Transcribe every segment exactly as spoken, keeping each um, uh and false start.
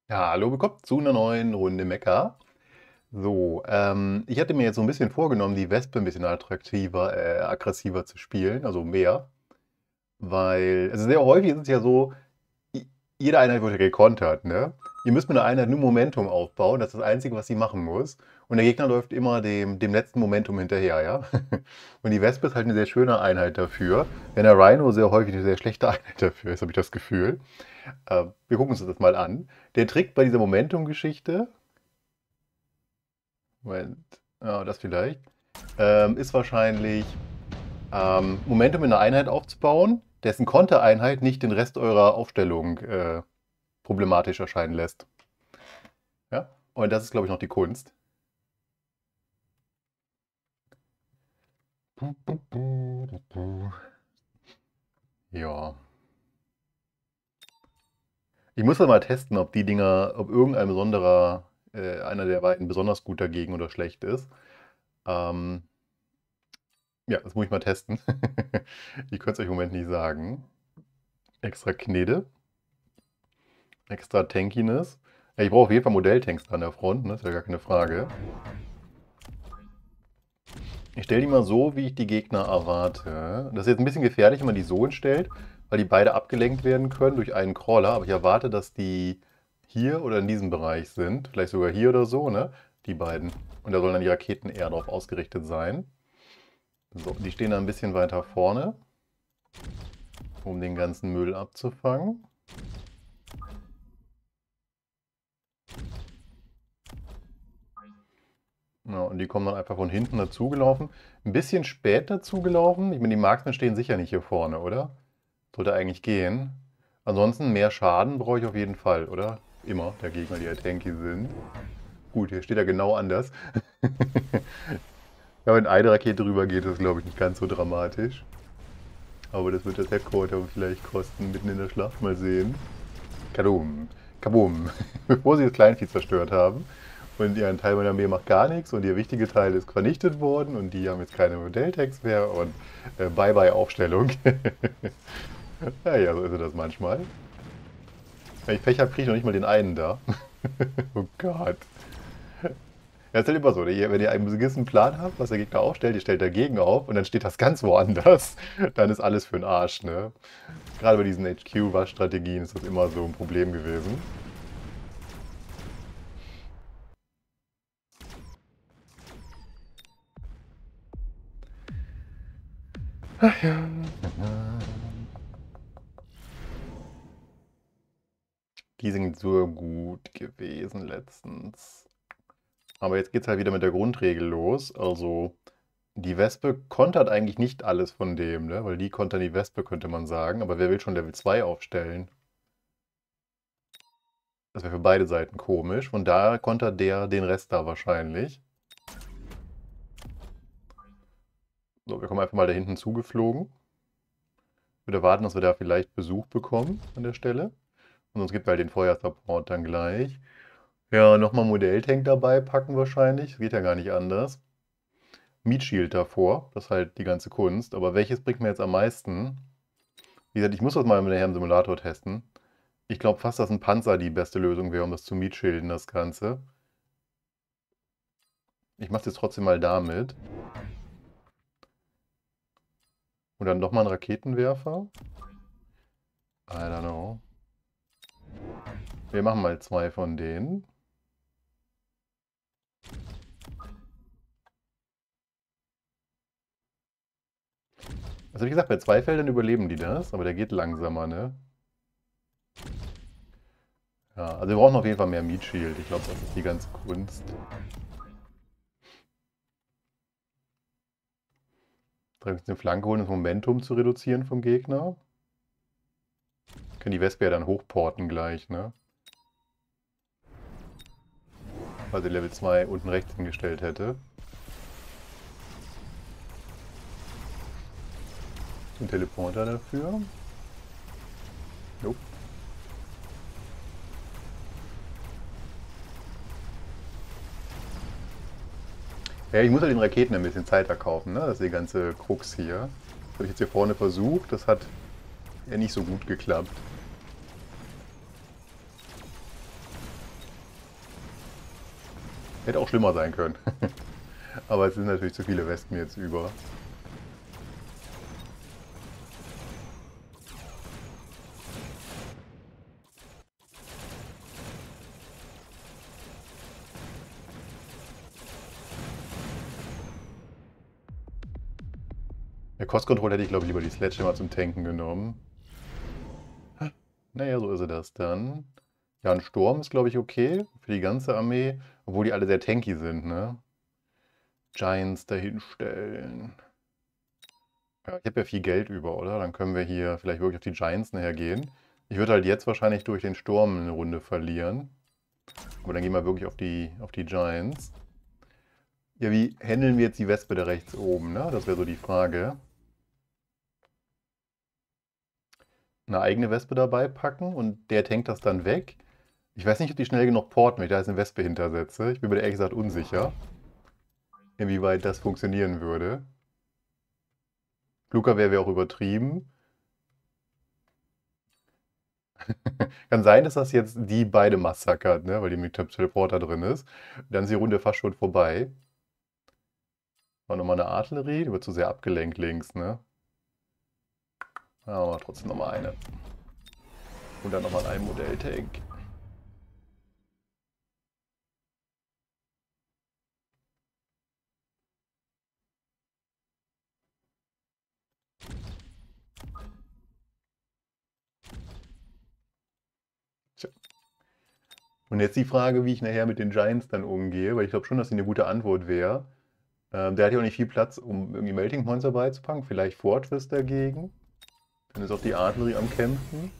Ja, hallo, willkommen zu einer neuen Runde Mecha. So, ähm, ich hatte mir jetzt so ein bisschen vorgenommen, die Wespe ein bisschen attraktiver, äh, aggressiver zu spielen, also mehr, weil, also sehr häufig ist es ja so, i- jede Einheit wird ja gekontert, ne? Ihr müsst mit einer Einheit nur Momentum aufbauen, das ist das Einzige, was sie machen muss. Und der Gegner läuft immer dem, dem letzten Momentum hinterher, ja? Und die Wespe ist halt eine sehr schöne Einheit dafür, wenn der Rhino sehr häufig eine sehr schlechte Einheit dafür ist, habe ich das Gefühl. Äh, wir gucken uns das mal an. Der Trick bei dieser Momentum-Geschichte. Moment, ja, das vielleicht. Ähm, ist wahrscheinlich ähm, Momentum in einer Einheit aufzubauen, dessen Kontereinheit nicht den Rest eurer Aufstellung äh, problematisch erscheinen lässt. Ja? Und das ist, glaube ich, noch die Kunst. Ja. Ich muss dann mal testen, ob die Dinger, ob irgendein besonderer, äh, einer der beiden besonders gut dagegen oder schlecht ist. Ähm, ja, das muss ich mal testen. Ich könnte es euch im Moment nicht sagen. Extra Knete. Extra Tankiness. Ja, ich brauche auf jeden Fall Modelltanks da an der Front, ne? Ist ja gar keine Frage. Ich stelle die mal so, wie ich die Gegner erwarte. Das ist jetzt ein bisschen gefährlich, wenn man die so hinstellt, weil die beide abgelenkt werden können durch einen Crawler. Aber ich erwarte, dass die hier oder in diesem Bereich sind. Vielleicht sogar hier oder so, ne? Die beiden. Und da sollen dann die Raketen eher darauf ausgerichtet sein. So, die stehen da ein bisschen weiter vorne, um den ganzen Müll abzufangen. Ja, und die kommen dann einfach von hinten dazugelaufen. Ein bisschen spät dazugelaufen. Ich meine, die Marksmen stehen sicher nicht hier vorne, oder? Sollte eigentlich gehen. Ansonsten mehr Schaden brauche ich auf jeden Fall, oder? Immer der Gegner, die ja tanky sind. Gut, hier steht er genau anders. Ja, wenn eine Rakete rüber geht, ist das, glaube ich, nicht ganz so dramatisch. Aber das wird das Headquarter vielleicht kosten, mitten in der Schlacht. Mal sehen. Kadum. Kabum. Bevor sie das Kleinvieh zerstört haben. Und ja, ein Teil meiner Armee macht gar nichts und ihr wichtige Teil ist vernichtet worden und die haben jetzt keine Modelltext mehr und äh, Bye-bye Aufstellung. Ja, ja, so ist das manchmal. Wenn ich Pech habe, kriege ich noch nicht mal den einen da. Oh Gott. Ja, ist halt immer so, ne? Wenn ihr einen gewissen Plan habt, was der Gegner aufstellt, ihr stellt dagegen auf und dann steht das ganz woanders, dann ist alles für den Arsch, ne? Gerade bei diesen H Q-Wasch-Strategien ist das immer so ein Problem gewesen. Ach ja. Die sind so gut gewesen letztens. Aber jetzt geht's halt wieder mit der Grundregel los. Also, die Wespe kontert eigentlich nicht alles von dem, ne? Weil die kontern die Wespe, könnte man sagen. Aber wer will schon Level zwei aufstellen? Das wäre für beide Seiten komisch. Von daher kontert der den Rest da wahrscheinlich. So, wir kommen einfach mal da hinten zugeflogen. Wir erwarten, dass wir da vielleicht Besuch bekommen an der Stelle. Und sonst gibt es halt den Feuersupport dann gleich. Ja, nochmal Modelltank dabei packen wahrscheinlich. Geht ja gar nicht anders. Meat Shield davor, das ist halt die ganze Kunst. Aber welches bringt mir jetzt am meisten? Wie gesagt, ich muss das mal mit dem Simulator testen. Ich glaube fast, dass ein Panzer die beste Lösung wäre, um das zu Meat Shielden, das Ganze. Ich mache es jetzt trotzdem mal damit. Und dann nochmal einen Raketenwerfer. I don't know. Wir machen mal zwei von denen. Also wie gesagt, bei zwei Feldern überleben die das, aber der geht langsamer, ne? Ja, also wir brauchen auf jeden Fall mehr Meat Shield. Ich glaube, das ist die ganze Kunst. Direkt eine Flanke holen, das Momentum zu reduzieren vom Gegner. Können die Wespe ja dann hochporten gleich, ne? Weil sie Level zwei unten rechts hingestellt hätte. Ein Teleporter dafür. Nope. Ja, ich muss halt den Raketen ein bisschen Zeit erkaufen, ne? Das ist die ganze Krux hier. Das habe ich jetzt hier vorne versucht. Das hat ja nicht so gut geklappt. Hätte auch schlimmer sein können. Aber es sind natürlich zu viele Wespen jetzt über. Der Cost-Control hätte ich, glaube ich, lieber die Sledgehammer zum Tanken genommen. Naja, so ist er das dann. Ja, ein Sturm ist, glaube ich, okay für die ganze Armee, obwohl die alle sehr tanky sind, ne? Giants dahinstellen. Ja, ich habe ja viel Geld über, oder? Dann können wir hier vielleicht wirklich auf die Giants nachher gehen. Ich würde halt jetzt wahrscheinlich durch den Sturm eine Runde verlieren. Aber dann gehen wir wirklich auf die, auf die Giants. Ja, wie handeln wir jetzt die Wespe da rechts oben, ne? Das wäre so die Frage. Eine eigene Wespe dabei packen und der tankt das dann weg. Ich weiß nicht, ob die schnell genug porten, wenn ich da jetzt eine Wespe hintersetze. Ich bin mir da ehrlich gesagt unsicher, inwieweit das funktionieren würde. Luca wäre auch übertrieben. Kann sein, dass das jetzt die beide massakert, ne? Weil die mit dem Teleporter drin ist. Dann ist die Runde fast schon vorbei. War nochmal eine Artillerie, die wird zu sehr abgelenkt links, ne? Aber trotzdem nochmal eine. Und dann nochmal ein Modelltank. Tja. Und jetzt die Frage, wie ich nachher mit den Giants dann umgehe, weil ich glaube schon, dass sie eine gute Antwort wäre. Ähm, der hat ja auch nicht viel Platz, um irgendwie Melting Points dabei zu packen. Vielleicht Fortress dagegen. Dann ist auch die Artillerie am Kämpfen.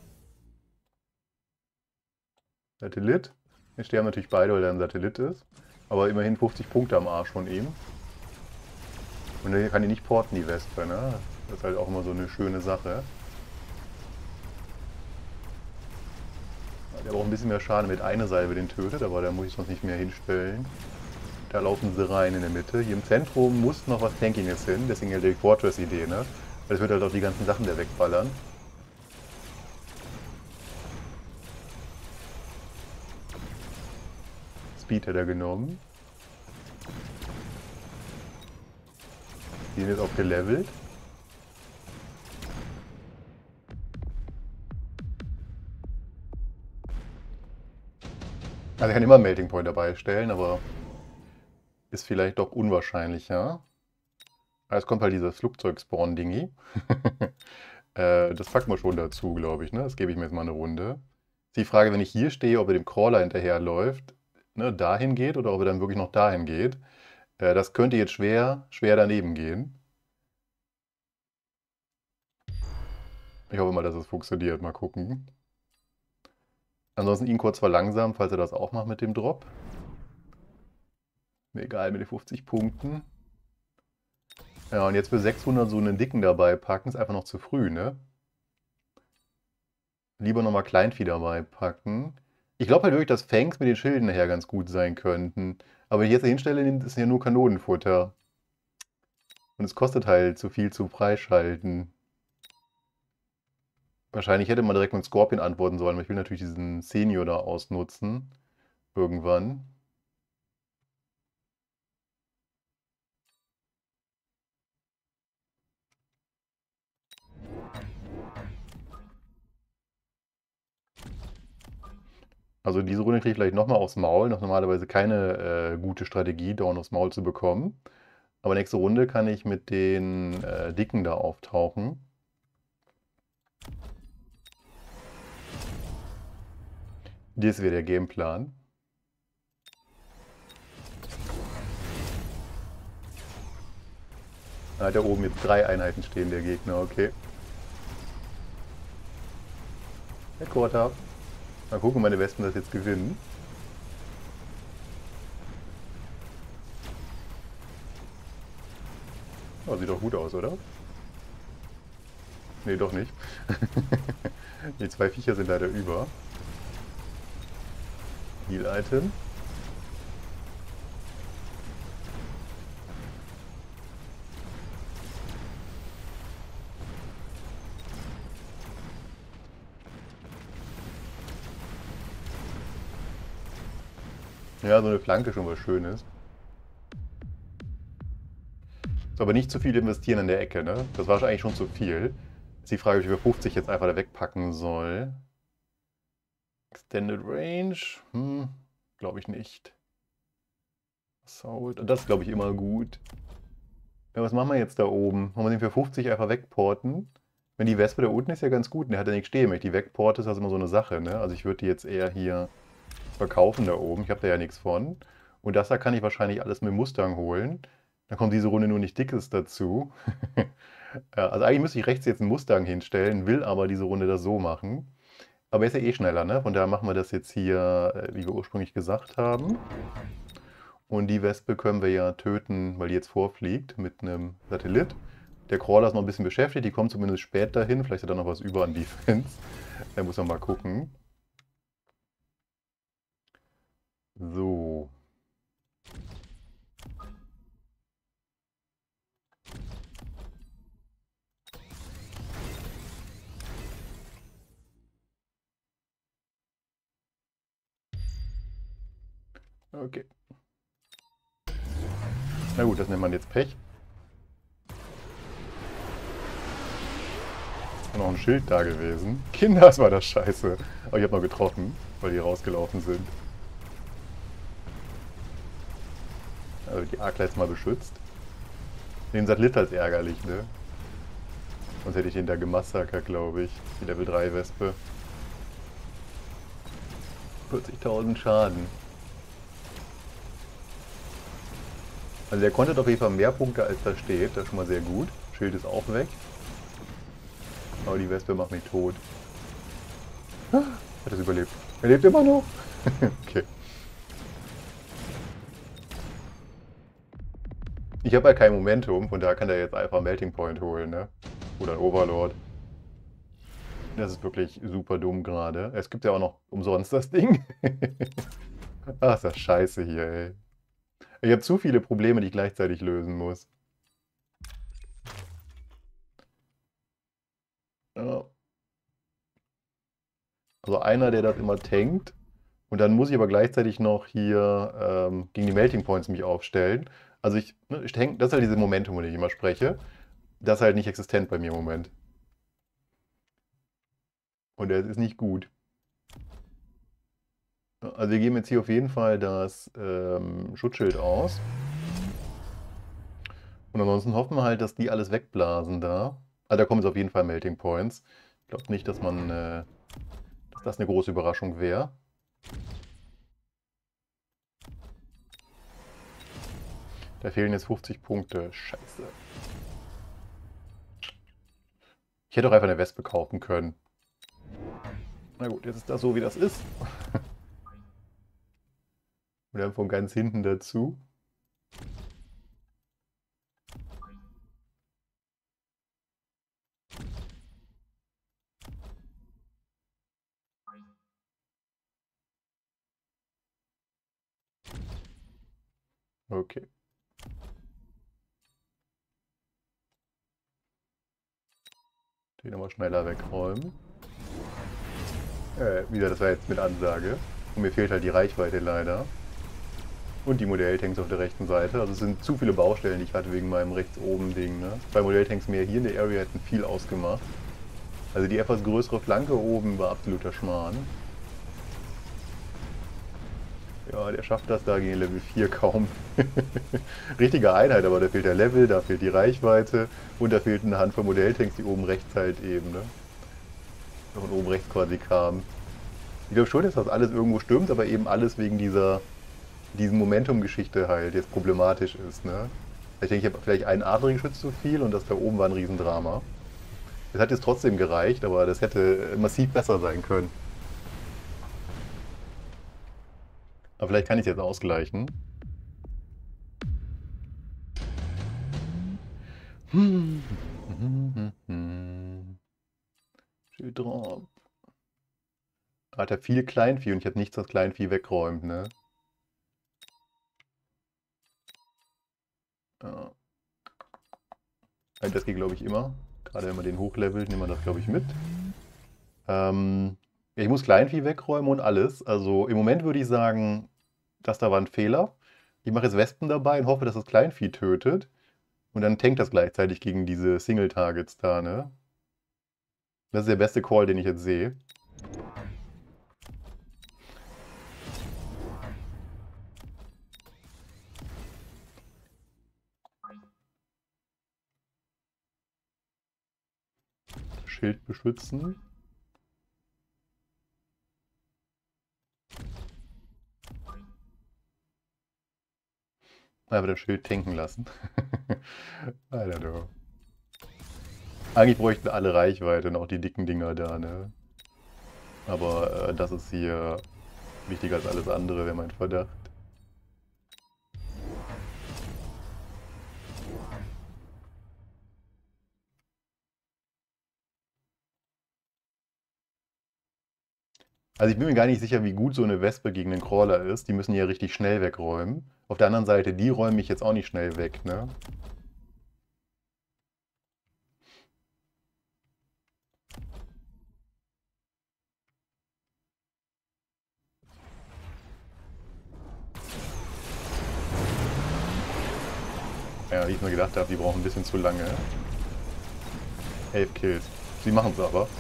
Satellit. Jetzt sterben natürlich beide, weil er ein Satellit ist. Aber immerhin fünfzig Punkte am Arsch von ihm. Und er kann die nicht porten, die Wespe, ne? Das ist halt auch immer so eine schöne Sache. Der hat auch ein bisschen mehr Schaden mit einer Salve den tötet, aber da muss ich sonst nicht mehr hinstellen. Da laufen sie rein in der Mitte. Hier im Zentrum muss noch was Tankiness hin, deswegen halt die Fortress-Idee, ne? Weil das wird halt auch die ganzen Sachen da wegballern. Speed hat er genommen. Die sind jetzt auch gelevelt. Also ich kann immer einen Melting Point dabei stellen, aber ist vielleicht doch unwahrscheinlicher. Jetzt kommt halt dieses Flugzeug-Spawn-Dingi. äh, das packen wir schon dazu, glaube ich. Ne? Das gebe ich mir jetzt mal eine Runde. Ist die Frage, wenn ich hier stehe, ob er dem Crawler hinterherläuft, ne, dahin geht oder ob er dann wirklich noch dahin geht. Äh, das könnte jetzt schwer, schwer daneben gehen. Ich hoffe mal, dass es funktioniert. Mal gucken. Ansonsten ihn kurz verlangsamen, falls er das auch macht mit dem Drop. Mir egal, mit den fünfzig Punkten. Ja, und jetzt für sechshundert so einen dicken dabei packen, ist einfach noch zu früh, ne? Lieber nochmal Kleinvieh dabei packen. Ich glaube halt wirklich, dass Fangs mit den Schilden nachher ganz gut sein könnten. Aber wenn ich jetzt da hinstelle, ist ja nur Kanonenfutter. Und es kostet halt zu viel zu freischalten. Wahrscheinlich hätte man direkt mit Scorpion antworten sollen, aber ich will natürlich diesen Senior da ausnutzen. Irgendwann. Also diese Runde kriege ich vielleicht nochmal aufs Maul. Das ist normalerweise keine äh, gute Strategie, Dorn aufs Maul zu bekommen. Aber nächste Runde kann ich mit den äh, Dicken da auftauchen. Das wäre der Gameplan. Da hat er oben jetzt drei Einheiten stehen, der Gegner, okay. Der Quarter. Mal gucken, ob meine Wespen das jetzt gewinnen. Oh, sieht doch gut aus, oder? Nee, doch nicht. Die zwei Viecher sind leider über. Heal-Item. Ja, so eine Flanke schon was Schönes. So, aber nicht zu viel investieren in der Ecke, ne? Das war eigentlich schon zu viel. Ist die Frage, ob ich über fünfzig jetzt einfach da wegpacken soll. Extended Range? Hm, glaube ich nicht. Assault. Das ist, glaube ich, immer gut. Ja, was machen wir jetzt da oben? Wollen wir den für fünfzig einfach wegporten? Wenn die Wespe da unten ist ja ganz gut, und der hat ja nichts stehen. Wenn ich die wegporte, ist das immer so eine Sache, ne? Also ich würde die jetzt eher hier verkaufen da oben. Ich habe da ja nichts von. Und das da kann ich wahrscheinlich alles mit Mustang holen. Dann kommt diese Runde nur nicht dickes dazu. Ja, also eigentlich müsste ich rechts jetzt einen Mustang hinstellen, will aber diese Runde das so machen. Aber er ist ja eh schneller, ne? Von daher machen wir das jetzt hier, äh, wie wir ursprünglich gesagt haben. Und die Wespe können wir ja töten, weil die jetzt vorfliegt mit einem Satellit. Der Crawler ist noch ein bisschen beschäftigt, die kommt zumindest spät dahin. Vielleicht hat er noch was über an Defense. Da muss man mal gucken. So. Okay. Na gut, das nennt man jetzt Pech. Ist noch ein Schild da gewesen. Kinders war das scheiße. Aber ich habe noch getroffen, weil die rausgelaufen sind. Also die Arkla jetzt mal beschützt. Den Satellit als ärgerlich, ne? Sonst hätte ich den da gemassakert, glaube ich. Die Level drei Wespe. vierzigtausend Schaden. Also der konnte auf jeden Fall mehr Punkte als da steht. Das ist schon mal sehr gut. Schild ist auch weg. Aber die Wespe macht mich tot. Hat es überlebt. Er lebt immer noch? Okay. Ich habe ja kein Momentum, von daher kann der jetzt einfach Melting Point holen, ne? Oder ein Overlord. Das ist wirklich super dumm gerade. Es gibt ja auch noch umsonst das Ding. Ach, ist das scheiße hier, ey. Ich habe zu viele Probleme, die ich gleichzeitig lösen muss. Ja. Also einer, der das immer tankt. Und dann muss ich aber gleichzeitig noch hier ähm, gegen die Melting Points mich aufstellen. Also ich, ne, ich tank, das ist halt diese Momentum, von dem ich immer spreche. Das ist halt nicht existent bei mir im Moment. Und das ist nicht gut. Also wir geben jetzt hier auf jeden Fall das ähm, Schutzschild aus. Und ansonsten hoffen wir halt, dass die alles wegblasen da. Also da kommen jetzt auf jeden Fall Melting Points. Ich glaube nicht, dass man, äh, dass das eine große Überraschung wäre. Da fehlen jetzt fünfzig Punkte. Scheiße. Ich hätte auch einfach eine Wespe kaufen können. Na gut, jetzt ist das so, wie das ist. Und dann von ganz hinten dazu. Okay. Den nochmal schneller wegräumen. Äh, wieder, das war jetzt mit Ansage. Und mir fehlt halt die Reichweite leider. Und die Modelltanks auf der rechten Seite. Also es sind zu viele Baustellen, die ich hatte wegen meinem rechts oben Ding. Ne? Zwei Modelltanks mehr hier in der Area hätten viel ausgemacht. Also die etwas größere Flanke oben war absoluter Schmarrn. Ja, der schafft das da gegen Level vier kaum. Richtige Einheit, aber da fehlt der Level, da fehlt die Reichweite und da fehlt eine Handvoll Modelltanks, die oben rechts halt eben, ne? Von oben rechts quasi kamen. Ich glaube schon, dass das alles irgendwo stimmt, aber eben alles wegen dieser diesen Momentum-Geschichte halt jetzt problematisch ist, ne? Ich denke, ich habe vielleicht einen Adlergeschütz zu viel und das da oben war ein Riesendrama. Es hat jetzt trotzdem gereicht, aber das hätte massiv besser sein können. Aber vielleicht kann ich es jetzt ausgleichen. Hm. Drop. Hat er viel Kleinvieh und ich habe nichts, was Kleinvieh wegräumt, ne? Ja. Das geht, glaube ich, immer. Gerade wenn man den hochlevelt, nimmt man das, glaube ich, mit. Ähm, ja, ich muss Kleinvieh wegräumen und alles. Also im Moment würde ich sagen, das da war ein Fehler. Ich mache jetzt Wespen dabei und hoffe, dass das Kleinvieh tötet. Und dann tankt das gleichzeitig gegen diese Single-Targets da, ne? Das ist der beste Call, den ich jetzt sehe. Schild beschützen. Aber das Schild tanken lassen. Alter, du. Eigentlich bräuchten alle Reichweite und auch die dicken Dinger da, ne? Aber äh, das ist hier wichtiger als alles andere, wäre mein Verdacht. Also ich bin mir gar nicht sicher, wie gut so eine Wespe gegen einen Crawler ist. Die müssen ja richtig schnell wegräumen. Auf der anderen Seite, die räumen mich jetzt auch nicht schnell weg, ne? Ja, wie ich mir gedacht habe, die brauchen ein bisschen zu lange. Elf Kills. Sie machen es aber.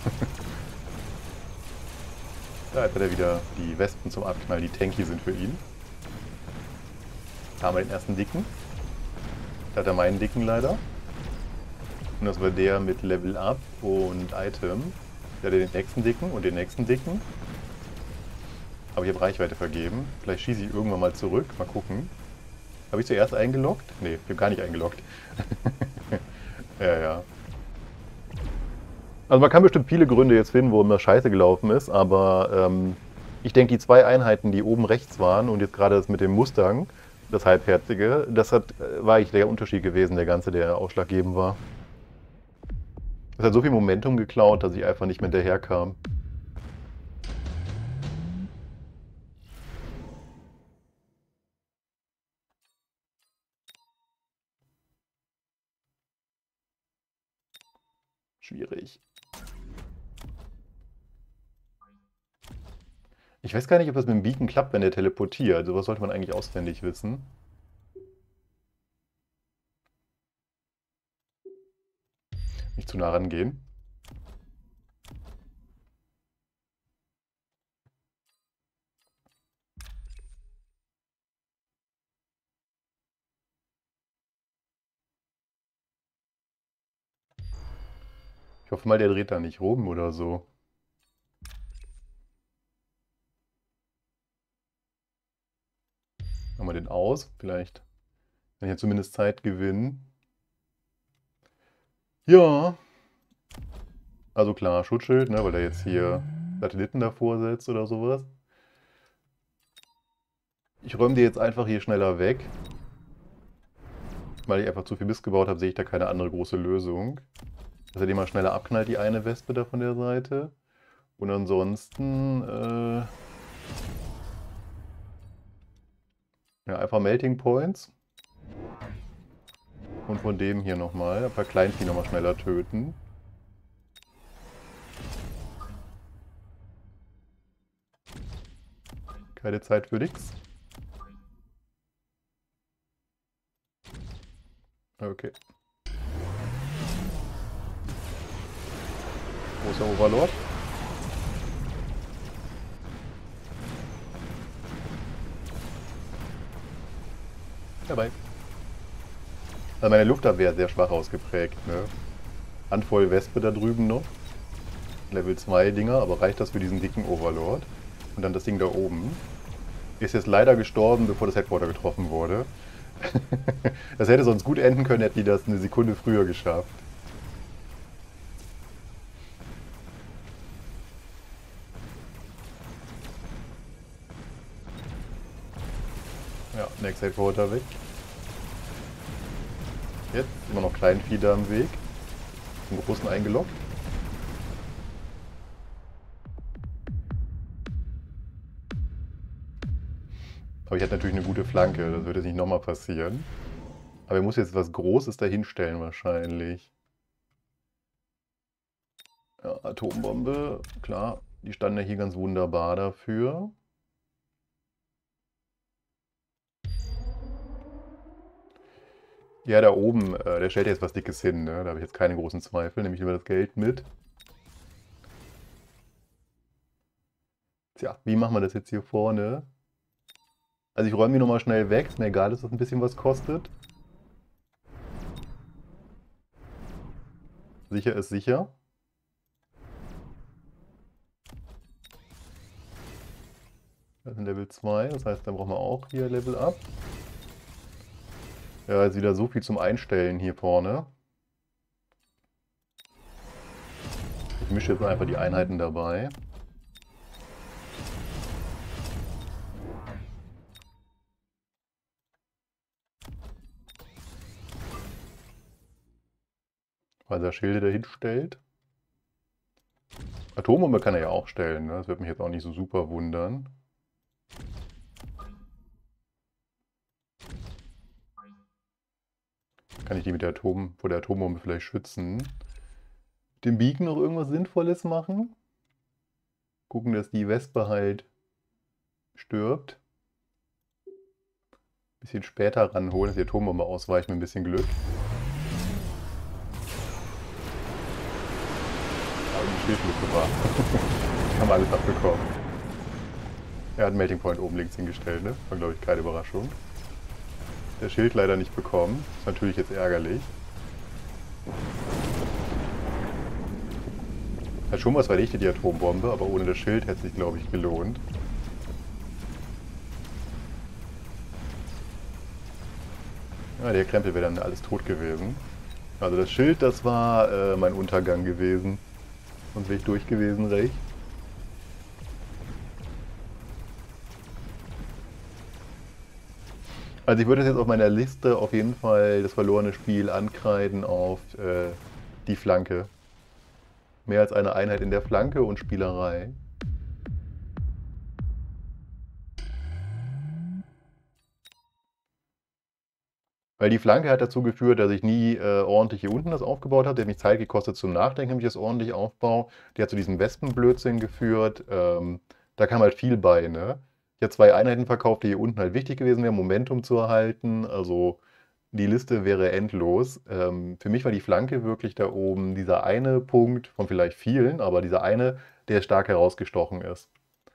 Da hat er wieder die Wespen zum Abknallen, die tanky sind für ihn. Da haben wir den ersten Dicken. Da hat er meinen Dicken leider. Und das war der mit Level Up und Item. Der hat den nächsten Dicken und den nächsten Dicken. Aber ich habe Reichweite vergeben. Vielleicht schieße ich irgendwann mal zurück. Mal gucken. Habe ich zuerst eingeloggt? Nee, ich habe gar nicht eingeloggt. Ja, ja. Also man kann bestimmt viele Gründe jetzt finden, warum das scheiße gelaufen ist, aber ähm, ich denke, die zwei Einheiten, die oben rechts waren und jetzt gerade das mit dem Mustang, das Halbherzige, das hat, äh, war eigentlich der Unterschied gewesen, der ganze, der ausschlaggebend war. Es hat so viel Momentum geklaut, dass ich einfach nicht mehr hinterherkam. Schwierig. Ich weiß gar nicht, ob das mit dem Beacon klappt, wenn der teleportiert. Sowas sollte man eigentlich auswendig wissen. Nicht zu nah rangehen. Ich hoffe mal, der dreht da nicht rum oder so. Machen wir den aus. Vielleicht kann ich ja zumindest Zeit gewinnen. Ja. Also klar, Schutzschild, ne, weil er jetzt hier Satelliten davor setzt oder sowas. Ich räume die jetzt einfach hier schneller weg. Weil ich einfach zu viel Mist gebaut habe, sehe ich da keine andere große Lösung. Dass er den mal schneller abknallt, die eine Wespe da von der Seite. Und ansonsten, äh, ja, einfach Melting Points. Und von dem hier nochmal, ein paar Kleinvieh nochmal schneller töten. Keine Zeit für nix. Okay. Wo ist der Overlord? Dabei. Also meine Luftabwehr ist sehr schwach ausgeprägt, ne? Handvoll Wespe da drüben noch. Level zwei Dinger, aber reicht das für diesen dicken Overlord? Und dann das Ding da oben. Ist jetzt leider gestorben, bevor das Headquarter getroffen wurde. Das hätte sonst gut enden können, hätten die das eine Sekunde früher geschafft. Ja, Next Headquarter weg. Jetzt immer noch Kleinvieh da am Weg. Zum Großen eingeloggt. Aber ich hatte natürlich eine gute Flanke, das wird jetzt nicht nochmal passieren. Aber er muss jetzt was Großes dahinstellen wahrscheinlich. Ja, Atombombe, klar. Die standen ja hier ganz wunderbar dafür. Ja, da oben, äh, der stellt jetzt was Dickes hin, ne? Da habe ich jetzt keine großen Zweifel. Nehme ich lieber das Geld mit. Tja, wie machen wir das jetzt hier vorne? Also ich räume die nochmal schnell weg. Ist mir egal, dass das ein bisschen was kostet. Sicher ist sicher. Das ist Level zwei, das heißt, da brauchen wir auch hier Level Up. Ja, ist wieder so viel zum Einstellen hier vorne. Ich mische jetzt einfach die Einheiten dabei. Weil er Schilde dahin stellt. Atombombe kann er ja auch stellen, ne? Das wird mich jetzt auch nicht so super wundern. Kann ich die mit der Atom, vor der Atombombe vielleicht schützen? Dem Beacon noch irgendwas Sinnvolles machen? Gucken, dass die Wespe halt stirbt. Bisschen später ranholen, dass die Atombombe ausweicht mit ein bisschen Glück. Aber die Schild mitgebracht. Haben wir alles abbekommen. Er hat einen Melting Point oben links hingestellt, ne? War, glaube ich, keine Überraschung. Der Schild leider nicht bekommen. Ist natürlich jetzt ärgerlich. Hat schon was vernichtet, die Atombombe, aber ohne das Schild hätte es sich, glaube ich, gelohnt. Ja, der Krempel wäre dann alles tot gewesen. Also das Schild, das war äh, mein Untergang gewesen. Sonst wäre ich durch gewesen, recht. Also ich würde jetzt auf meiner Liste auf jeden Fall das verlorene Spiel ankreiden auf äh, die Flanke. Mehr als eine Einheit in der Flanke und Spielerei. Weil die Flanke hat dazu geführt, dass ich nie äh, ordentlich hier unten das aufgebaut habe. Der hat mich Zeit gekostet zum Nachdenken, wenn ich das ordentlich aufbaue. Der hat zu diesem Wespenblödsinn geführt. Ähm, da kam halt viel bei, ne? Ich habe zwei Einheiten verkauft, die hier unten halt wichtig gewesen wären, Momentum zu erhalten. Also die Liste wäre endlos. Ähm, für mich war die Flanke wirklich da oben dieser eine Punkt von vielleicht vielen, aber dieser eine, der stark herausgestochen ist.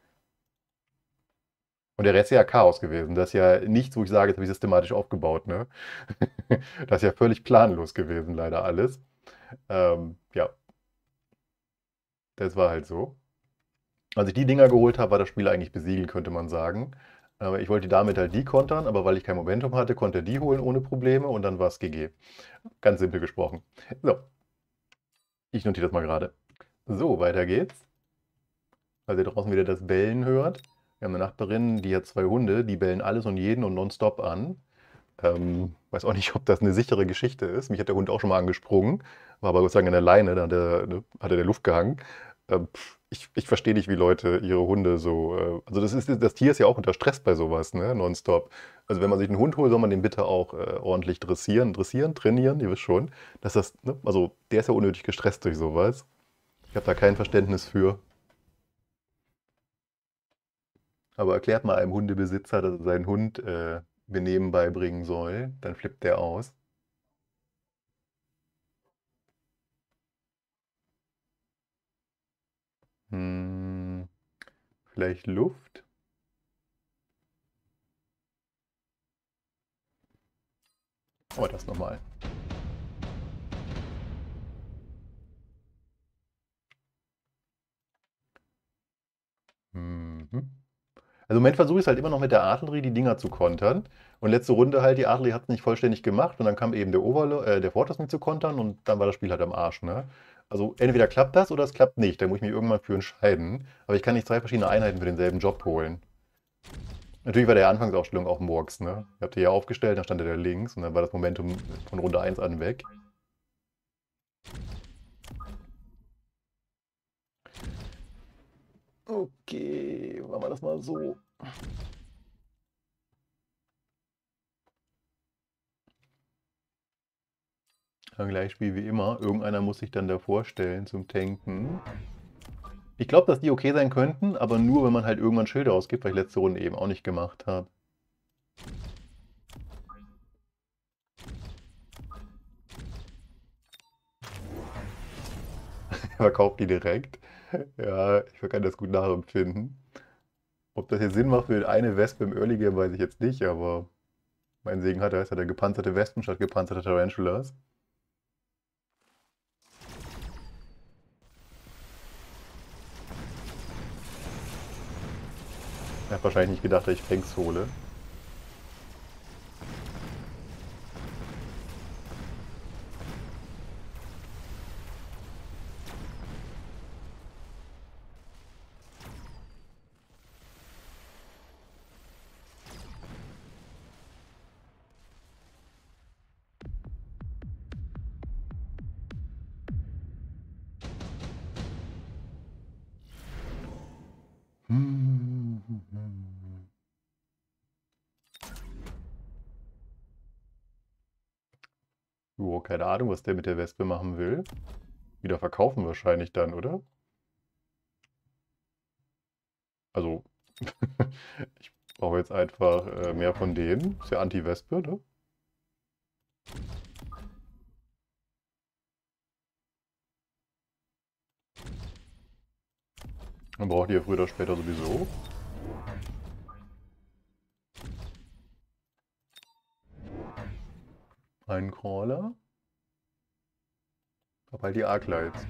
Und der Rest ist ja Chaos gewesen. Das ist ja nichts, wo ich sage, jetzt habe ich systematisch aufgebaut, ne? Das ist ja völlig planlos gewesen, leider alles. Ähm, ja, das war halt so. Als ich die Dinger geholt habe, war das Spiel eigentlich besiegelt, könnte man sagen. Aber ich wollte damit halt die kontern, aber weil ich kein Momentum hatte, konnte er die holen ohne Probleme und dann war es G G. Ganz simpel gesprochen. So, ich notiere das mal gerade. So, weiter geht's. Weil ihr draußen wieder das Bellen hört. Wir haben eine Nachbarin, die hat zwei Hunde, die bellen alles und jeden und nonstop an. Ähm, weiß auch nicht, ob das eine sichere Geschichte ist. Mich hat der Hund auch schon mal angesprungen, war aber sozusagen an der Leine, da hat er, ne, hat er der Luft gehangen. Ähm, pff, ich, ich verstehe nicht, wie Leute ihre Hunde so. Äh, also das ist, das Tier ist ja auch unter Stress bei sowas, ne? Nonstop. Also wenn man sich einen Hund holt, soll man den bitte auch äh, ordentlich dressieren, dressieren, trainieren, ihr wisst schon. Dass das, ne? Also der ist ja unnötig gestresst durch sowas. Ich habe da kein Verständnis für. Aber erklärt mal einem Hundebesitzer, dass er seinen Hund äh, Benehmen beibringen soll, dann flippt der aus. Hm, vielleicht Luft? Oh, das nochmal. Mhm. Also im Moment versuche ich es halt immer noch mit der Artillerie, die Dinger zu kontern. Und letzte Runde halt, die Artillerie hat es nicht vollständig gemacht und dann kam eben der Overlo äh, der Fortress mit zu kontern und dann war das Spiel halt am Arsch, ne? Also entweder klappt das oder es klappt nicht. Da muss ich mich irgendwann für entscheiden. Aber ich kann nicht zwei verschiedene Einheiten für denselben Job holen. Natürlich war der Anfangsaufstellung auch Murks, ne? Ich habe die ja aufgestellt, dann stand er da links und dann war das Momentum von Runde eins an weg. Okay, machen wir das mal so. Dann gleich Spiel wie immer. Irgendeiner muss sich dann davor stellen zum Tanken. Ich glaube, dass die okay sein könnten, aber nur, wenn man halt irgendwann Schilder ausgibt, weil ich letzte Runde eben auch nicht gemacht habe. verkauft die direkt. Ja, ich kann das gut nachempfinden. Ob das jetzt Sinn macht für eine Wespe im Early Game, weiß ich jetzt nicht, aber mein Segen hat er, ist ja der gepanzerte Wespen statt gepanzerte Tarantulas. Er hat wahrscheinlich nicht gedacht, dass ich Fangs hole. Hm. Jo, keine Ahnung, was der mit der Wespe machen will. Wieder verkaufen wahrscheinlich dann, oder? Also, ich brauche jetzt einfach äh, mehr von denen. Ist ja Anti-Wespe, ne? Man braucht die ja früher oder später sowieso. Einen Crawler. Hab halt die Arclights.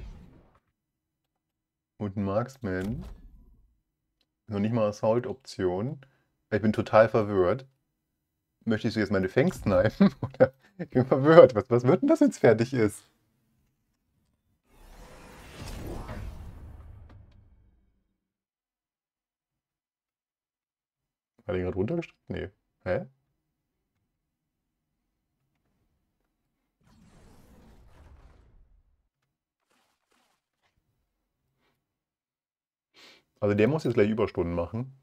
Und einen Marksman. Noch nicht mal Assault-Option. Ich bin total verwirrt. Möchtest du jetzt meine Fangs snipen? Oder ich bin verwirrt. Was, was wird denn das, wenn es fertig ist? Hat er gerade runtergestellt? Nee. Hä? Also der muss jetzt gleich Überstunden machen.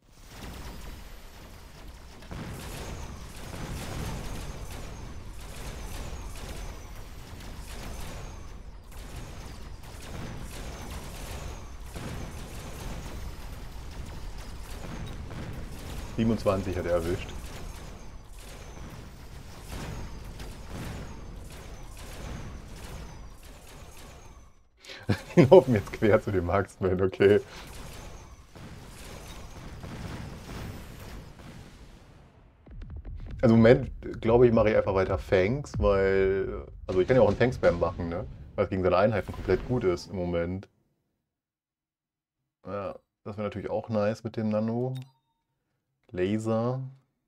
siebenundzwanzig hat er erwischt. Die laufen jetzt quer zu dem Marksman, okay. Also im Moment, glaube ich, mache ich einfach weiter Fangs, weil... Also ich kann ja auch einen Fang-Spam machen, ne? Weil es gegen seine Einheiten komplett gut ist im Moment. Ja, das wäre natürlich auch nice mit dem Nano. Laser.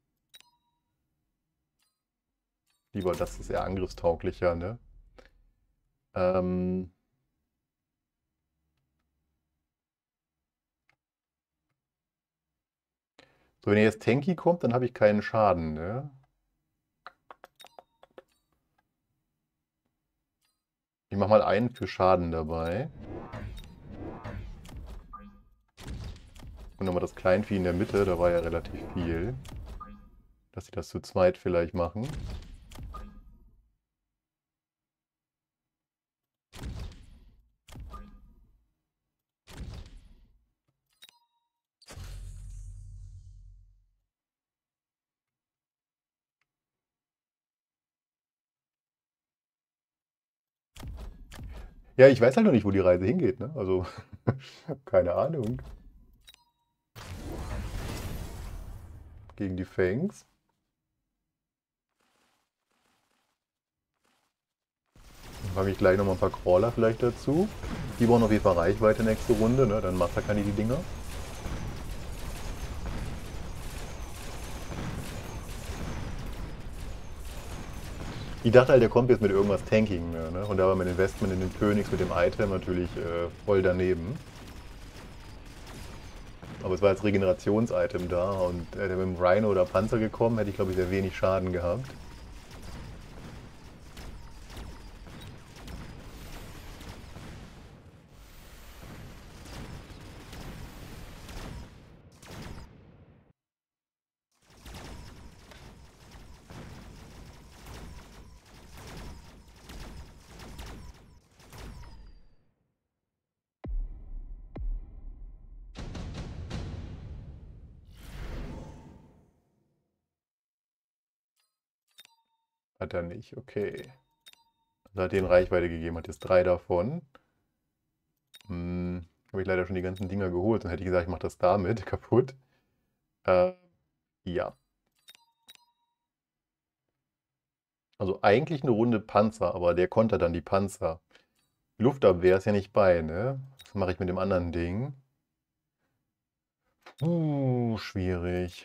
Lieber, das ist eher angriffstauglicher, ne? Ähm... So, wenn jetzt Tanky kommt, dann habe ich keinen Schaden, ne? Ich mache mal einen für Schaden dabei. Und nochmal das Kleinvieh in der Mitte, da war ja relativ viel. Dass sie das zu zweit vielleicht machen. Ja, ich weiß halt noch nicht, wo die Reise hingeht, ne? Also, keine Ahnung. Gegen die Fangs. Dann packe ich gleich nochmal ein paar Crawler vielleicht dazu. Die brauchen auf jeden Fall Reichweite nächste Runde, ne? Dann massakern die die Dinger. Ich dachte halt, der kommt jetzt mit irgendwas Tanking, ne? Und da war mein Investment in den Phoenix mit dem Item natürlich äh, voll daneben. Aber es war als Regenerations-Item da und hätte er mit dem Rhino oder Panzer gekommen, hätte ich glaube ich sehr wenig Schaden gehabt. Hat er nicht, okay. Also hat den Reichweite gegeben, hat jetzt drei davon. Hm, habe ich leider schon die ganzen Dinger geholt. Dann hätte ich gesagt, ich mache das damit kaputt. Äh, ja. Also eigentlich eine Runde Panzer, aber der kontert dann die Panzer. Luftabwehr ist ja nicht bei, ne? Was mache ich mit dem anderen Ding? Uh, schwierig.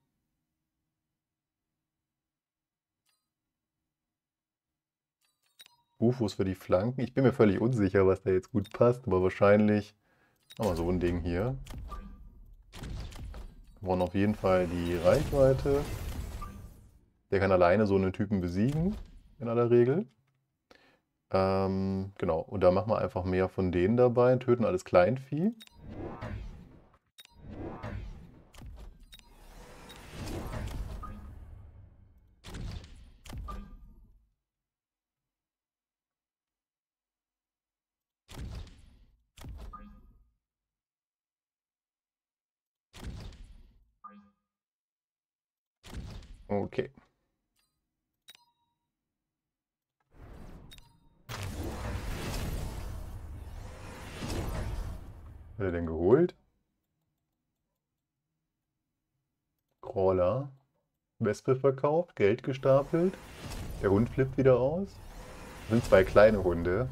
U F Os für die Flanken. Ich bin mir völlig unsicher, was da jetzt gut passt, aber wahrscheinlich machen wir so ein Ding hier. Wir brauchen auf jeden Fall die Reichweite. Der kann alleine so einen Typen besiegen, in aller Regel. Ähm, genau, und da machen wir einfach mehr von denen dabei, töten alles Kleinvieh. Okay. Hat er denn geholt? Crawler. Wespe verkauft, Geld gestapelt. Der Hund flippt wieder aus. Das sind zwei kleine Hunde.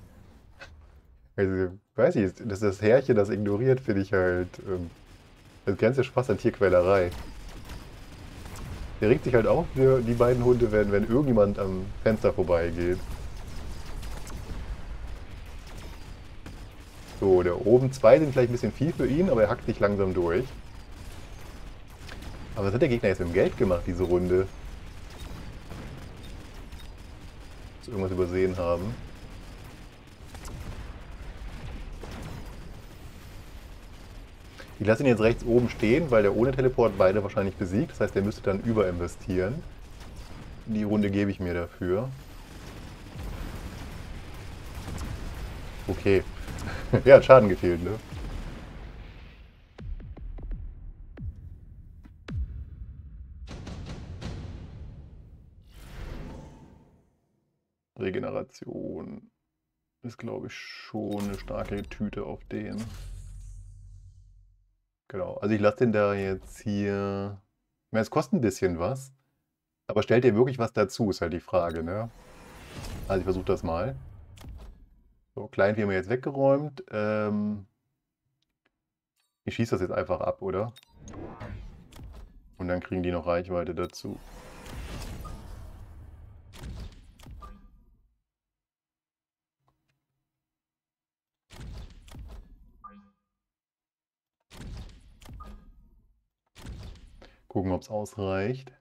Also, weiß ich, dass das Herrchen das ignoriert, finde ich halt. Ähm, das ganze Spaß an Tierquälerei. Der regt sich halt auf, die, die beiden Hunde, wenn, wenn irgendjemand am Fenster vorbeigeht. So, da oben zwei sind vielleicht ein bisschen viel für ihn, aber er hackt sich langsam durch. Aber was hat der Gegner jetzt mit dem Geld gemacht, diese Runde? Muss irgendwas übersehen haben. Ich lasse ihn jetzt rechts oben stehen, weil der ohne Teleport beide wahrscheinlich besiegt. Das heißt, der müsste dann überinvestieren. Die Runde gebe ich mir dafür. Okay. Ja, hat Schaden gefehlt, ne? Regeneration ist, glaube ich, schon eine starke Tüte auf den. Genau. Also ich lasse den da jetzt hier. Ich meine, es kostet ein bisschen was. Aber stellt ihr wirklich was dazu, ist halt die Frage, ne? Also ich versuche das mal. So, Kleinvieh haben wir jetzt weggeräumt. Ähm, ich schieße das jetzt einfach ab, oder? Und dann kriegen die noch Reichweite dazu. Gucken, ob es ausreicht.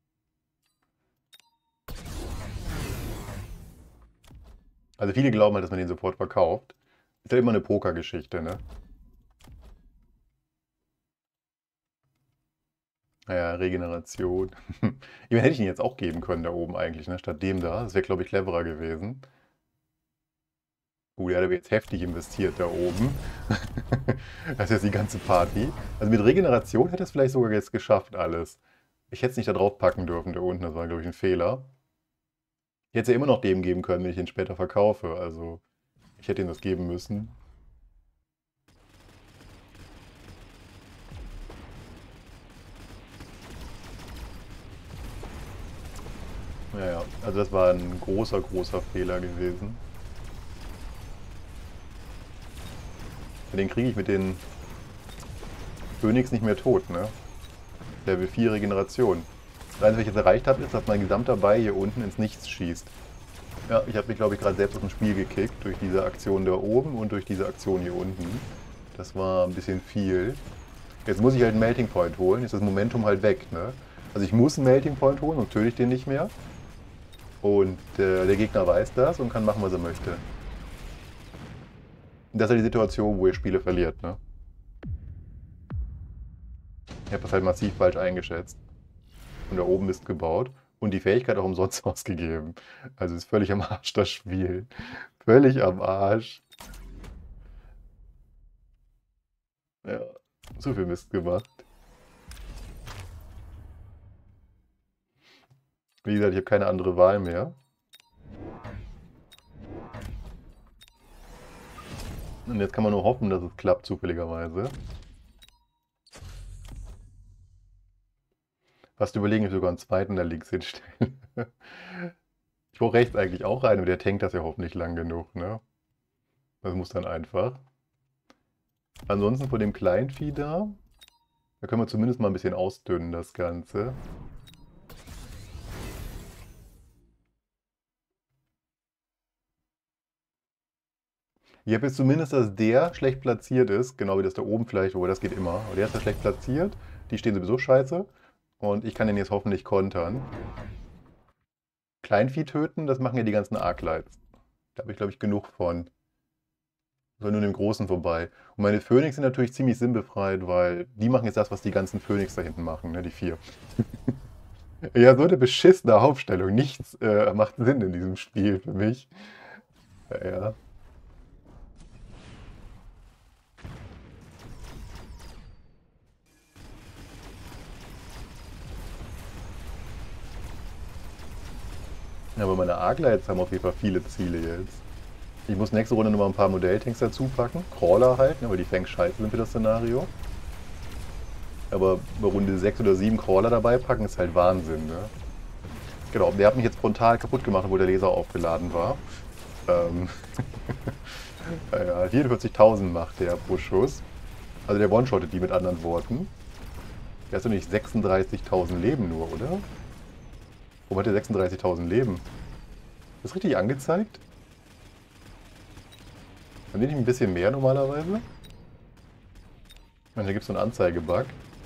Also viele glauben halt, dass man den sofort verkauft. Ist ja immer eine Pokergeschichte, ne? Naja, Regeneration. Ich meine, hätte ich ihn jetzt auch geben können da oben eigentlich, ne? Statt dem da. Das wäre, glaube ich, cleverer gewesen. Uh, der hat aber jetzt heftig investiert da oben. Das ist jetzt die ganze Party. Also mit Regeneration hätte es vielleicht sogar jetzt geschafft alles. Ich hätte es nicht da drauf packen dürfen da unten. Das war, glaube ich, ein Fehler. Ich hätte es ja immer noch dem geben können, wenn ich ihn später verkaufe. Also ich hätte ihm das geben müssen. Naja, also das war ein großer, großer Fehler gewesen. Den kriege ich mit den Phönix nicht mehr tot, ne? Level vier Regeneration. Das Einzige, was ich jetzt erreicht habe, ist, dass mein gesamter Ball hier unten ins Nichts schießt. Ja, ich habe mich, glaube ich, gerade selbst aus dem Spiel gekickt durch diese Aktion da oben und durch diese Aktion hier unten. Das war ein bisschen viel. Jetzt muss ich halt einen Melting Point holen. Jetzt ist das Momentum halt weg, ne? Also ich muss einen Melting Point holen, sonst töte ich den nicht mehr. Und äh, der Gegner weiß das und kann machen, was er möchte. Und das ist halt die Situation, wo ihr Spiele verliert, ne? Ich habe das halt massiv falsch eingeschätzt. Und da oben ist gebaut. Und die Fähigkeit auch umsonst ausgegeben. Also ist völlig am Arsch, das Spiel. Völlig am Arsch. Ja, so viel Mist gemacht. Wie gesagt, ich habe keine andere Wahl mehr. Und jetzt kann man nur hoffen, dass es klappt, zufälligerweise. Fast überlegen, ob ich sogar einen zweiten da links hinstelle. Ich brauche rechts eigentlich auch einen, aber der tankt das ja hoffentlich lang genug, ne? Das muss dann einfach. Ansonsten von dem Kleinvieh da, da können wir zumindest mal ein bisschen ausdünnen, das Ganze. Ich habe jetzt zumindest, dass der schlecht platziert ist, genau wie das da oben vielleicht, aber das geht immer. Aber der ist ja schlecht platziert, die stehen sowieso scheiße. Und ich kann den jetzt hoffentlich kontern. Kleinvieh töten, das machen ja die ganzen Arclights. Da habe ich, glaube ich, genug von. Soll nur dem Großen vorbei. Und meine Phönix sind natürlich ziemlich sinnbefreit, weil die machen jetzt das, was die ganzen Phönix da hinten machen, ne, die vier. Ja, so eine beschissene Aufstellung. Nichts äh, macht Sinn in diesem Spiel für mich. Ja, ja. Aber meine Arclights haben auf jeden Fall viele Ziele jetzt. Ich muss nächste Runde nochmal ein paar Modelltanks dazu packen. Crawler halt, ne, weil die Fangs scheiße sind für das Szenario. Aber bei Runde sechs oder sieben Crawler dabei packen ist halt Wahnsinn, ne? Genau, der hat mich jetzt frontal kaputt gemacht, obwohl der Laser aufgeladen war. Ähm ja, vierundvierzigtausend macht der pro Schuss. Also der one-shottet die mit anderen Worten. Der hat doch nicht sechsunddreißigtausend Leben nur, oder? Warum hat der sechsunddreißigtausend Leben? Ist das richtig angezeigt? Dann nehme ich ein bisschen mehr normalerweise. Und hier gibt es so einen Anzeigebug.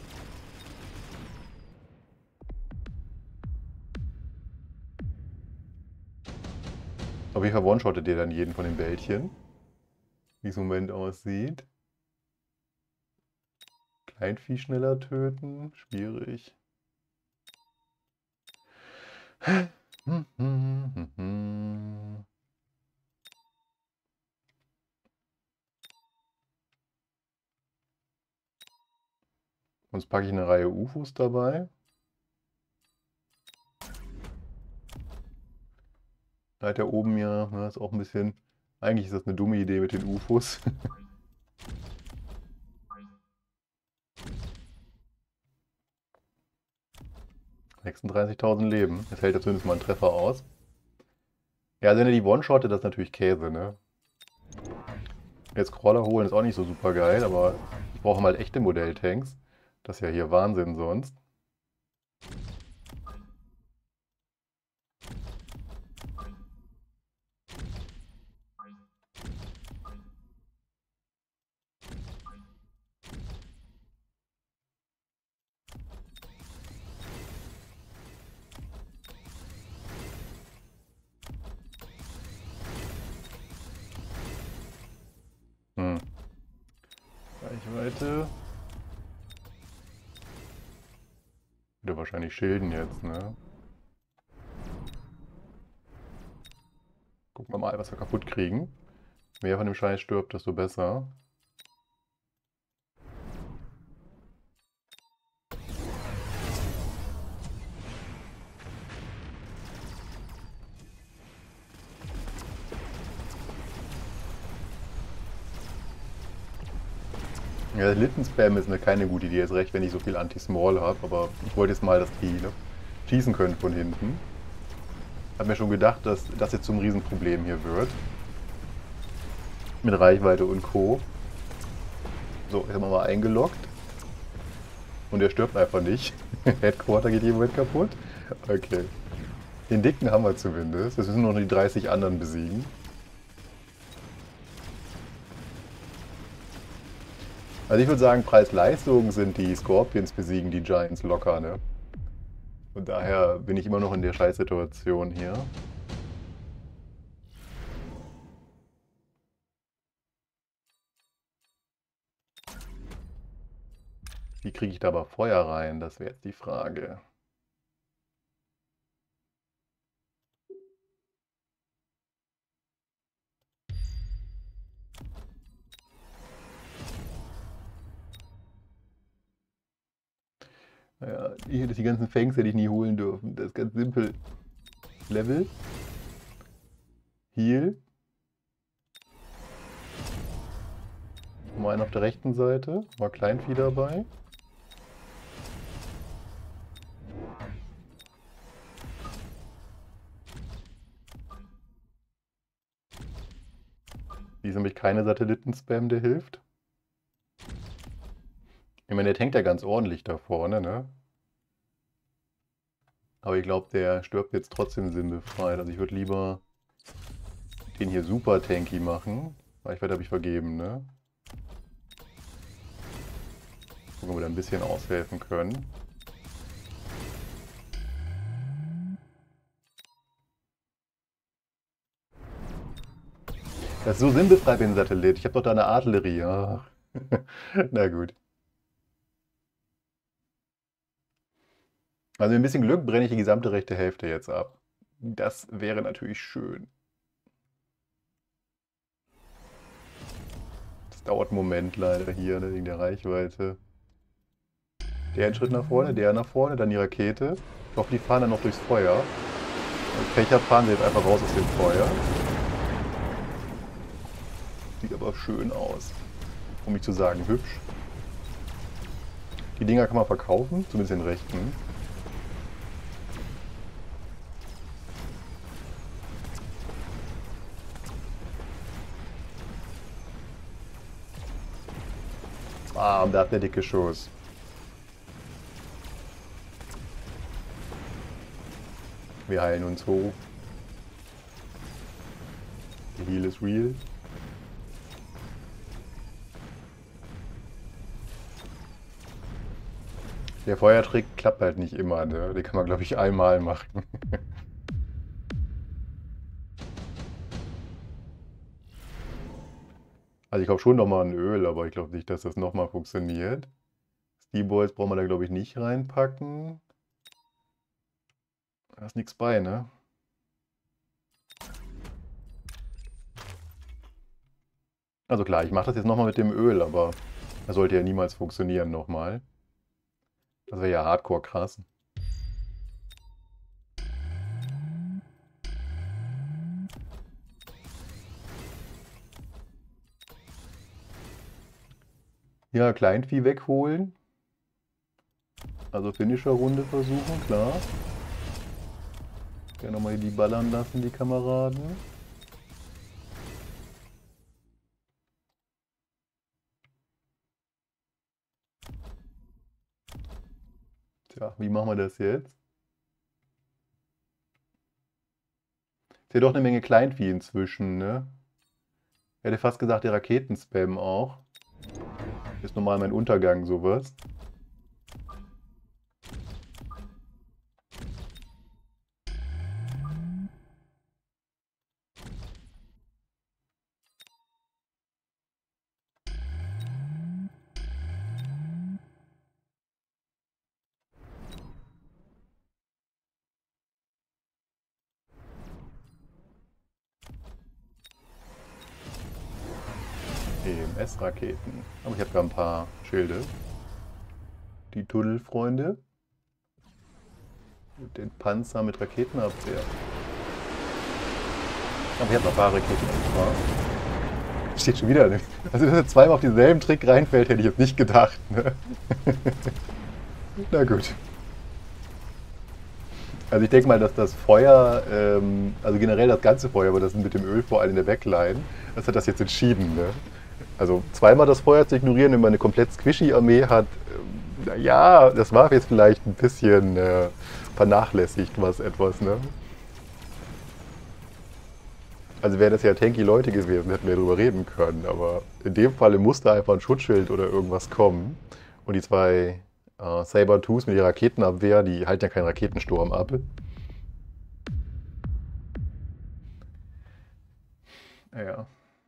Auf jeden Fall one-shottet der dann jeden von den Bällchen. Wie es im Moment aussieht. Kleinvieh schneller töten. Schwierig. Sonst packe ich eine Reihe U F Os dabei. Da hat er oben ja, ja, ist auch ein bisschen... Eigentlich ist das eine dumme Idee mit den U F Os. sechsunddreißigtausend Leben. Jetzt hält er zumindest mal einen Treffer aus. Ja, also wenn er die One-Shotte, das ist natürlich Käse, ne? Jetzt Crawler holen ist auch nicht so super geil, aber ich brauche mal echte Modelltanks. Das ist ja hier Wahnsinn sonst. Hm. Reichweite. Wieder wahrscheinlich schilden jetzt, ne? Gucken wir mal, was wir kaputt kriegen. Je mehr von dem Scheiß stirbt, desto besser. Ja, Litten-Spam ist mir keine gute Idee, ist recht, wenn ich so viel Anti-Small habe, aber ich wollte jetzt mal, dass die ne, schießen können von hinten. Hab mir schon gedacht, dass das jetzt zum Riesenproblem hier wird. Mit Reichweite und Co. So, jetzt haben wir mal eingeloggt. Und der stirbt einfach nicht. Headquarter geht jeden Moment kaputt. Okay. Den Dicken haben wir zumindest. Jetzt müssen wir noch die dreißig anderen besiegen. Also ich würde sagen, Preis-Leistung sind die Scorpions besiegen die Giants locker, ne? Und daher bin ich immer noch in der Scheißsituation hier. Wie kriege ich da aber Feuer rein? Das wäre jetzt die Frage. Naja, die, die ganzen Fangs hätte ich nie holen dürfen. Das ist ganz simpel. Level. Heal. Mal einen auf der rechten Seite. Mal Kleinvieh dabei. Hier ist nämlich keine Satelliten-Spam, der hilft. Ich meine, der tankt ja ganz ordentlich da vorne, ne? Aber ich glaube, der stirbt jetzt trotzdem sinnbefreit. Also ich würde lieber den hier super tanky machen. Reichweite habe ich vergeben, ne? Gucken, ob wir da ein bisschen aushelfen können. Das ist so sinnbefreit wie ein Satellit. Ich habe doch da eine Artillerie. Ach. Na gut. Also mit ein bisschen Glück brenne ich die gesamte rechte Hälfte jetzt ab. Das wäre natürlich schön. Das dauert einen Moment leider hier, ne, wegen der Reichweite. Der einen Schritt nach vorne, der nach vorne, dann die Rakete. Ich hoffe, die fahren dann noch durchs Feuer. Und Fächer fahren sie jetzt einfach raus aus dem Feuer. Sieht aber schön aus. Um nicht zu sagen hübsch. Die Dinger kann man verkaufen, zumindest den rechten. Ah, und da hat der dicke Schuss. Wir heilen uns hoch. Der Heal ist real. Der Feuertrick klappt halt nicht immer, ne? Den kann man, glaube ich, einmal machen. Also ich glaube schon nochmal ein Öl, aber ich glaube nicht, dass das nochmal funktioniert. Steelboys brauchen wir da, glaube ich, nicht reinpacken. Da ist nichts bei, ne? Also klar, ich mache das jetzt nochmal mit dem Öl, aber das sollte ja niemals funktionieren nochmal. Das wäre ja hardcore krass. Ja, Kleinvieh wegholen. Also Finisher-Runde versuchen, klar. Gerne nochmal die ballern lassen, die Kameraden. Tja, wie machen wir das jetzt? Ist ja doch eine Menge Kleinvieh inzwischen, ne? Ich hätte fast gesagt, der Raketenspam auch. Ist normal mein Untergang, sowas. E M S-Raketen. Aber ich habe da ein paar Schilde. Die Tunnelfreunde. Und den Panzer mit Raketenabwehr. Aber ich habe noch ein paar Raketenabwehr. Steht schon wieder nicht. Also, dass er zweimal auf denselben Trick reinfällt, hätte ich jetzt nicht gedacht. Ne? Na gut. Also ich denke mal, dass das Feuer, ähm, also generell das ganze Feuer, aber das mit dem Öl vor allem in der Backline, das hat das jetzt entschieden. Ne? Also zweimal das Feuer zu ignorieren, wenn man eine komplett squishy Armee hat, ähm, naja, das war jetzt vielleicht ein bisschen äh, vernachlässigt, was etwas, ne? Also wären das ja tanky Leute gewesen, hätten wir drüber reden können, aber in dem Falle musste einfach ein Schutzschild oder irgendwas kommen. Und die zwei äh, Saber-Twos mit ihrer Raketenabwehr, die halten ja keinen Raketensturm ab. Ja.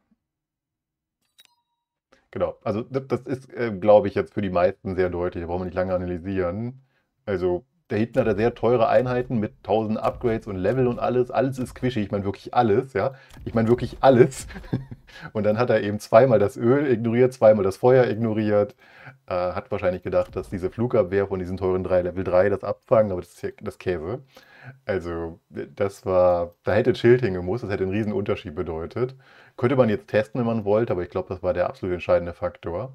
Genau, also das, das ist, äh, glaube ich, jetzt für die meisten sehr deutlich, da brauchen wir nicht lange analysieren. Also der hinten hat er sehr teure Einheiten mit tausend Upgrades und Level und alles. Alles ist squishy, ich meine wirklich alles, ja. Ich meine wirklich alles. Und dann hat er eben zweimal das Öl ignoriert, zweimal das Feuer ignoriert. Äh, hat wahrscheinlich gedacht, dass diese Flugabwehr von diesen teuren drei Level drei das abfangen, aber das ist ja das Käse. Also, das war, da hätte Schild hingemusst, das hätte einen riesen Unterschied bedeutet. Könnte man jetzt testen, wenn man wollte, aber ich glaube, das war der absolut entscheidende Faktor.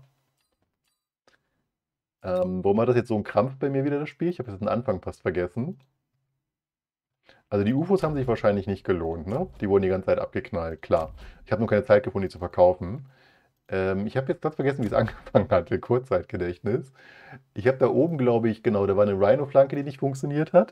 Ähm, warum hat das jetzt so einen Krampf bei mir wieder, das Spiel? Ich habe jetzt den Anfang fast vergessen. Also die U F Os haben sich wahrscheinlich nicht gelohnt, ne? Die wurden die ganze Zeit abgeknallt, klar. Ich habe nur keine Zeit gefunden, die zu verkaufen. Ähm, ich habe jetzt ganz vergessen, wie es angefangen hatte, Kurzzeitgedächtnis. Ich habe da oben, glaube ich, genau, da war eine Rhino-Flanke, die nicht funktioniert hat.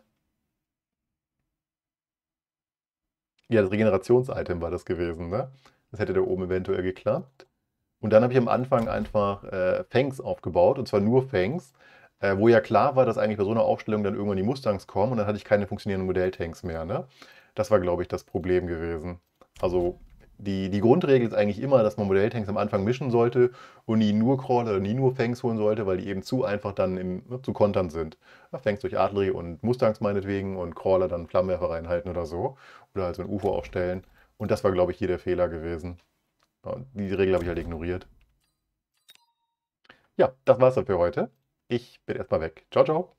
Ja, das Regenerations-Item war das gewesen, ne? Das hätte da oben eventuell geklappt. Und dann habe ich am Anfang einfach äh, Fangs aufgebaut, und zwar nur Fangs, äh, wo ja klar war, dass eigentlich bei so einer Aufstellung dann irgendwann die Mustangs kommen und dann hatte ich keine funktionierenden Modelltanks mehr, ne? Das war, glaube ich, das Problem gewesen. Also die, die Grundregel ist eigentlich immer, dass man Modelltanks am Anfang mischen sollte und nie nur Crawler oder nie nur Fangs holen sollte, weil die eben zu einfach dann im, ne, zu kontern sind. Ja, Fangs durch Artillerie und Mustangs meinetwegen und Crawler dann Flammenwerfer reinhalten oder so. Oder halt so ein U F O aufstellen. Und das war, glaube ich, hier der Fehler gewesen. Ja, und die Regel habe ich halt ignoriert. Ja, das war's dann für heute. Ich bin erstmal weg. Ciao, ciao.